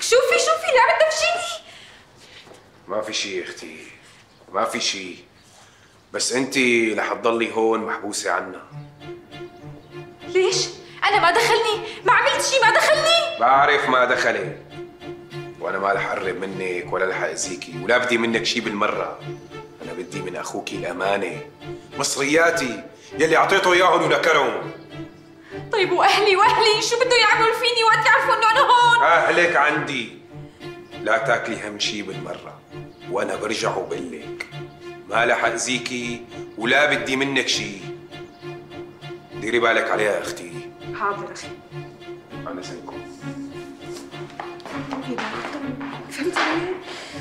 شوفي اللي عم تدفشيني. ما في شيء يا اختي، ما في شيء، بس انت رح تضلي هون محبوسه عنا. ليش؟ انا ما دخلني، ما عملت شيء، ما دخلني. بعرف ما دخلت، وانا ما رح اقرب منك ولا رح اذيكي ولا بدي منك شيء بالمره. انا بدي من اخوكي الامانه، مصرياتي يلي اعطيته اياهم ونكرهم. طيب واهلي شو بده يعملوا فيني وقت يعرفوا انه انا هون؟ اهلك عندي، لا تاكلي هم شيء بالمره، وانا برجع وبقول لك ما رح اذيكي ولا بدي منك شيء. ديري بالك عليها يا اختي. حاضر اخي. انا زيكم. فهمت علي؟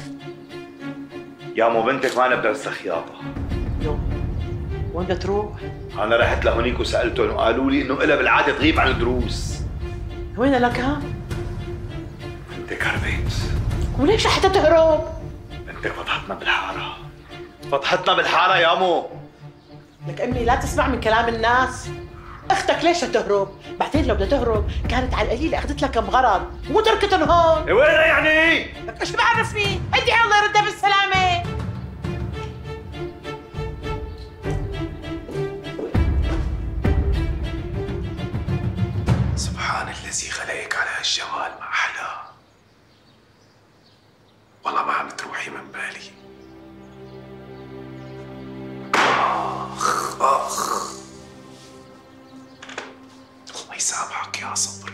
يا مو بنتك ما بدرس خياطة. وين بدها تروح؟ أنا رحت لهونيك وسألتهم وقالوا لي إنه إلها بالعادة تغيب عن الدروس. وين لك؟ بنتك هربت. وليش حتى تهرب؟ بنتك فتحتنا بالحارة. فتحتنا بالحارة يا مو. لك أمي لا تسمع من كلام الناس. أختك ليش تهرب؟ بعدين لو بدها تهرب كانت على القليل أخذت لك كم غرض ومو تركتهم هون. وينها يعني؟ لك إيش بعرفني؟ ادعي الله يردها بالسلامة. سبحان الذي خلقك على هالجمال ما أحلاه. والله ما عم تروحي من بالي. آخ الله يسامحك يا صبري.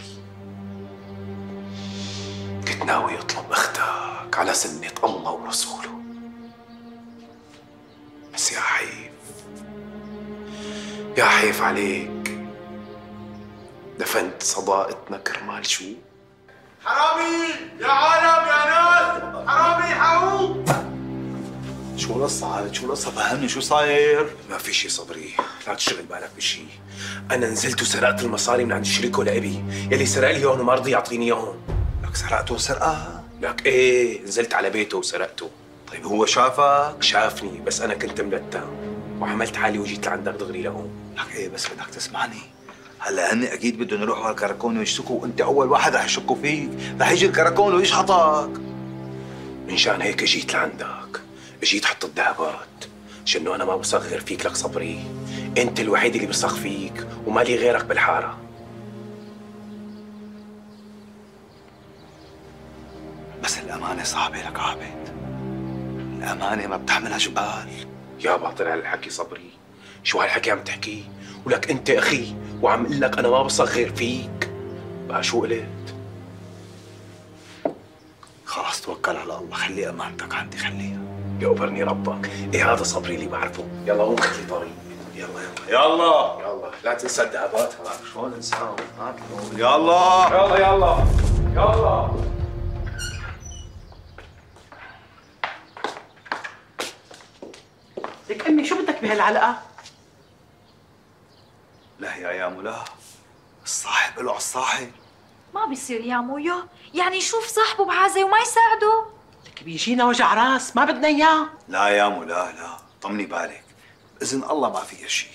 كنت ناوي أطلب أختك على سنة الله ورسوله، بس يا حيف عليك، دفنت صداقتنا كرمال شو؟ حرامي يا عالم يا ناس، حرامي حقوق. شو القصة هاي؟ شو القصة؟ فهمني شو صاير؟ ما في شي صبري، لا تشغل بالك بشي. أنا نزلت وسرقت المصاري من عند شريكه لأبي، يلي سرق لي إياهم وما رضي يعطيني إياهم. لك سرقته سرقة؟ لك إيه، نزلت على بيته وسرقته. طيب هو شافك؟ شافني بس أنا كنت ملتم وعملت حالي وجيت لعندك دغري لهون. لك إيه بس بدك تسمعني. هلا هن اكيد بدهم يروحوا على الكراكون ويشتكوا، وانت اول واحد رح يشكوا فيك، رح يجي الكراكون ويشحطك. من شان هيك جيت لعندك، جيت حط الذهبات، شنو انا ما بصغر فيك لك صبري، انت الوحيد اللي بصغ فيك وما لي غيرك بالحاره. بس الامانه صعبه لك عابد، الامانه ما بتحملها جبال. يا باطل هالحكي صبري، شو هالحكي عم تحكيه؟ ولك انت اخي وعم اقول لك انا ما بصغر فيك، بقى شو قلت؟ خلاص توكل على الله، خلي امانتك عندي خليها. يقبرني ربك، ايه هذا صبري اللي بعرفه. يلا قوم خلي طريق. يلا يلا لا تنسى الدهبات. شلون انساهم؟ يلا يلا لك أمي شو بدك بهالعلقة؟ لا يا ملا، الصاحب له على الصاحب. ما بيصير يا مويو، يعني يشوف صاحبه بعازة وما يساعده. لك بيجينا وجع راس ما بدنا إياه. لا يا ملا لا، طمني بالك، بإذن الله ما فيها شيء.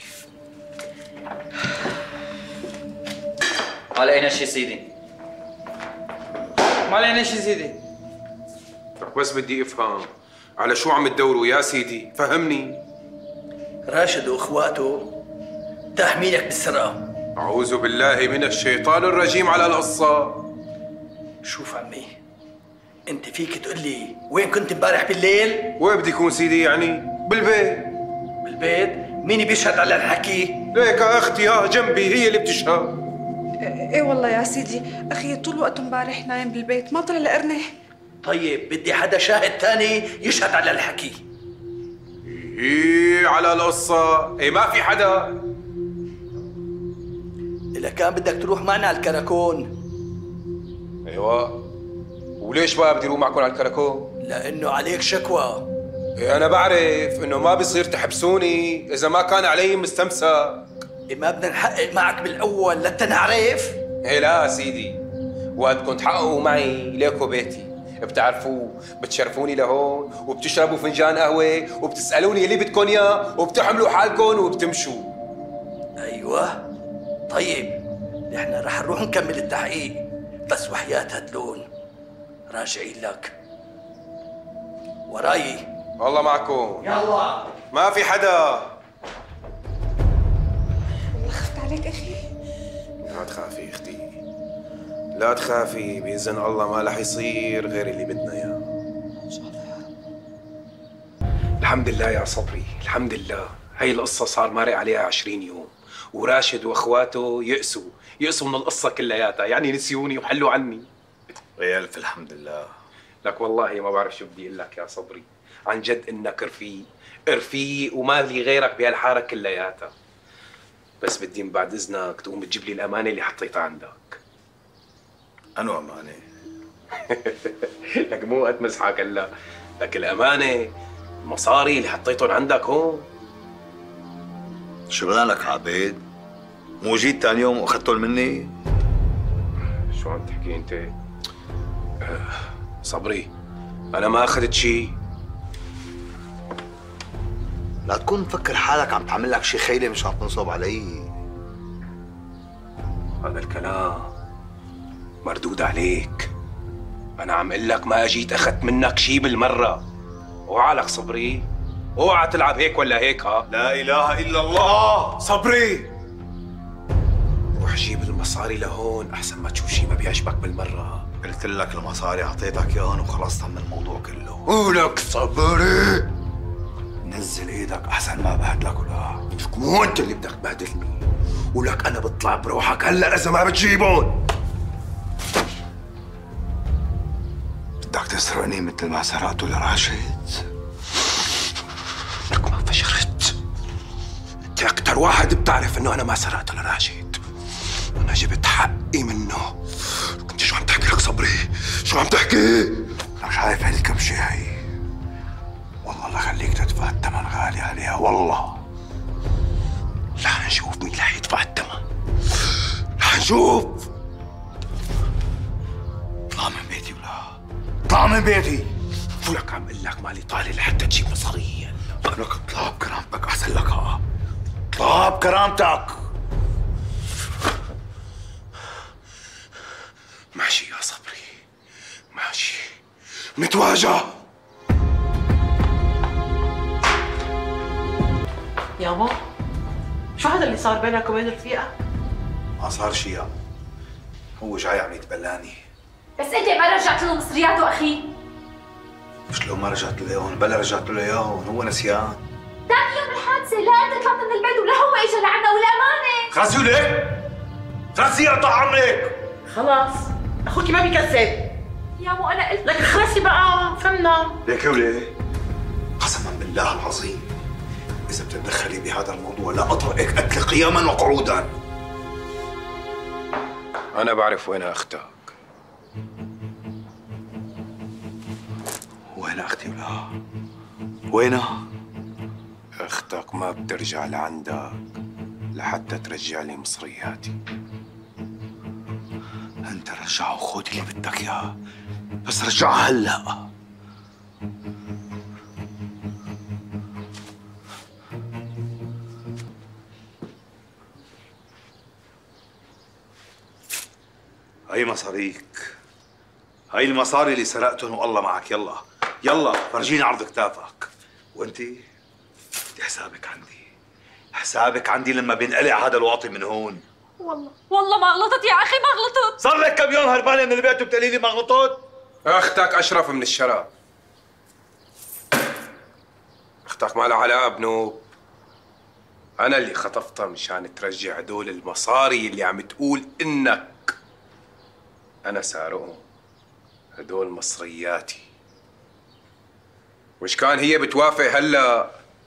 ما لقينا شيء سيدي. ما لقينا شيء سيدي. بس بدي افهم على شو عم تدوروا يا سيدي، فهمني. راشد واخواته تحميلك بالسرقة. أعوذ بالله من الشيطان الرجيم على القصة. شوف عمي، انت فيك تقول لي وين كنت امبارح بالليل؟ وين بدي يكون سيدي يعني؟ بالبيت. بالبيت؟ مين بيشهد على الحكي؟ ليك اختي ها جنبي هي اللي بتشهد. ايه والله يا سيدي، اخي طول وقته امبارح نايم بالبيت ما طلع لقرنه. طيب بدي حدا شاهد تاني يشهد على الحكي. ايه على القصة، ايه ما في حدا. إذا كان بدك تروح معنا على الكراكون. ايوه، وليش بقى بدي اروح معكم على الكراكون؟ لأنه عليك شكوى. إيه أنا بعرف إنه ما بصير تحبسوني إذا ما كان علي مستمسك. إيه ما بدنا نحقق معك بالأول لتنعرف؟ إيه لا سيدي، وقت كنت حققوا معي ليكو بيتي، بتعرفوا بتشرفوني لهون وبتشربوا فنجان قهوة وبتسألوني اللي بدكم إياه وبتحملوا حالكم وبتمشوا. أيوه طيب، نحن رح نروح نكمل التحقيق، بس وحياة هدلون راجعين لك. وراي. والله معكم. يلا. ما في حدا. والله خفت عليك أخي. لا تخافي اختي، لا تخافي، بإذن الله ما رح يصير غير اللي بدنا اياه. إن شاء الله يا رب. الحمد لله يا صبري، الحمد لله. هي القصة صار مارق عليها 20 يوم، وراشد واخواته يأسوا من القصة كلياتها، يعني نسيوني وحلوا عني. يا ألف الحمد لله. لك والله ما بعرف شو بدي اقول لك يا صبري، عن جد انك رفيق وما لي غيرك بهالحارة كلياتها. بس بدي من بعد اذنك تقوم تجيب لي الامانة اللي حطيتها عندك. أنو أمانة؟ لك مو قد مزحك هلا، لك الامانة المصاري اللي حطيتهم عندك هون. شغلانك عبيد؟ مو جيت ثاني يوم واخذتهم مني؟ شو عم تحكي انت؟ صبري انا ما اخذت شيء. لا تكون مفكر حالك عم تعمل لك شي خيلة مش عم تنصب علي. هذا الكلام مردود عليك. انا عم اقول لك ما اجيت اخذت منك شيء بالمرة. اوعى لك صبري، اوعى تلعب هيك ولا هيك. ها لا إله إلا الله. صبري، روح جيب المصاري لهون احسن ما تشوف شيء ما بيعجبك بالمرة. قلت لك المصاري اعطيتك اياهم وخلصت من الموضوع كله. ولك صبري، نزل ايدك احسن ما بهدلك. ولا مو انت اللي بدك تبهدلني. ولك انا بطلع بروحك هلا اذا ما بتجيبهم. بدك تسرقني مثل ما سرقته لراشد؟ لك ما فشرت. انت اكثر واحد بتعرف انه انا ما سرقت لراشد. انا جبت حقي منه. انت شو عم تحكي لك صبري؟ شو عم تحكي؟ لك شايف هاي الكبشة هي؟ والله لا خليك تدفع الثمن غالي عليها والله. رح نشوف مين رح يدفع الثمن. رح نشوف. اطلع من بيتي ولا اطلع من بيتي. ولك عم اقول لك مالي طالع لحتى تجيب مصاري. لك اطلع بكرامتك احسن لك. ها اطلع بكرامتك. ماشي يا صبري ماشي، نتواجه. ياما شو هذا اللي صار بينك وبين رفيقك؟ ما صار شيء يا هو جاي عم يتبلاني. بس انت ما رجعت له مصرياته اخي. شلون ما رجعت له اياهم؟ بلا رجعت له اياهم، هو نسيان. ثاني يوم الحادثة لا انت طلعت من البيت ولا هو اجى لعنا والامانة. خلصي ولك خلصي يقطع عمرك. خلاص اخوكي ما بيكذب. يا مو انا قلت لك خلصي بقى فهمنا. ليك وليه قسما بالله العظيم اذا بتتدخلي بهذا الموضوع لا اطرقك قتل قياما وقعودا. انا بعرف وين اختك. وين اختي ولا وينها؟ اختك ما بترجع لعندك لحتى ترجع لي مصرياتي. انت رجعه وخذ اللي بدك اياه، بس رجعها هلا. هي مصاريك، هي المصاري اللي سرقتهم والله معك. يلا يلا فرجيني عرض كتافك. وانتي حسابك عندي، حسابك عندي لما بينقلع هذا الواطي من هون. والله ما غلطت يا اخي، ما غلطت. صار لك كم يوم هربانه من البيت وبتقولي لي ما غلطت؟ اختك اشرف من الشراب. اختك ما لها علاقه بنوب. انا اللي خطفتها مشان ترجع هدول المصاري اللي عم تقول انك انا سارقهم. هدول مصرياتي. وش كان هي بتوافق هلا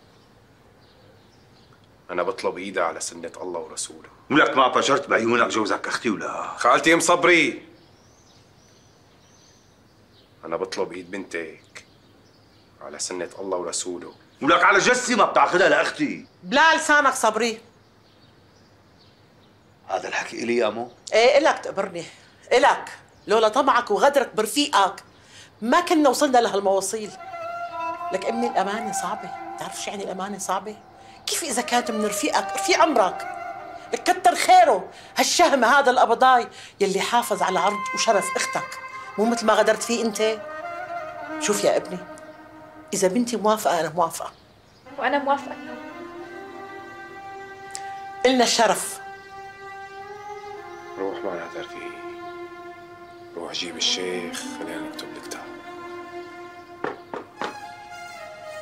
انا بطلب ايدها على سنة الله ورسوله. ولك ما فجرت بعيونك جوزك اختي ولا؟ خالتي ام صبري، انا بطلب ايد بنتك على سنة الله ورسوله. ولك على جثتي ما بتاخذها لاختي. بلا لسانك صبري. هذا الحكي الي يا مو؟ ايه الك تقبرني، الك. لولا طمعك وغدرك برفيقك ما كنا وصلنا لهالمواصيل. لك امي الامانه صعبه، بتعرف شو يعني الامانه صعبه؟ كيف اذا كانت من رفيقك رفيق عمرك؟ لك كتر خيره هالشهم هذا القبضاي يلي حافظ على عرض وشرف اختك مو مثل ما غدرت فيه انت. شوف يا ابني، اذا بنتي موافقه انا موافقه. وأنا موافقة. إلنا الشرف. روح معناتها رفيقي، روح جيب الشيخ خلينا نكتب الكتاب.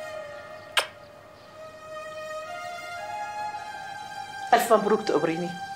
الف مبروك تقبريني.